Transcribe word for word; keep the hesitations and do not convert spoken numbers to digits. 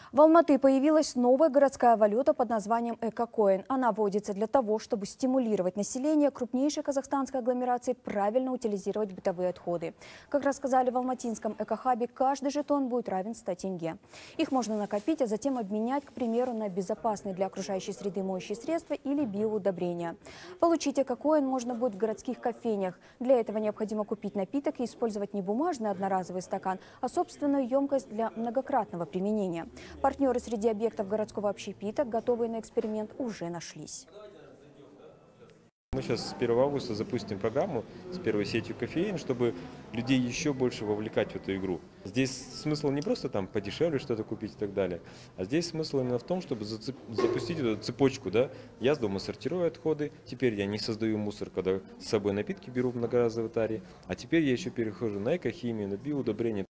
В Алматы появилась новая городская валюта под названием «Экокоин». Она вводится для того, чтобы стимулировать население крупнейшей казахстанской агломерации правильно утилизировать бытовые отходы. Как рассказали в алматинском экохабе, каждый жетон будет равен ста тенге. Их можно накопить, а затем обменять, к примеру, на безопасные для окружающей среды моющие средства или биоудобрения. Получить «Экокоин можно будет в городских кофейнях. Для этого необходимо купить напиток и использовать не бумажный одноразовый стакан, а собственную емкость для многократного применения. Партнеры среди объектов городского общепита, готовые на эксперимент, уже нашлись. Мы сейчас с первого августа запустим программу с первой сетью кофеин, чтобы людей еще больше вовлекать в эту игру. Здесь смысл не просто там подешевле что-то купить и так далее, а здесь смысл именно в том, чтобы запустить эту цепочку. Да? Я с дома сортирую отходы, теперь я не создаю мусор, когда с собой напитки беру в многоразовой таре, а теперь я еще перехожу на экохимию, на биоудобрение.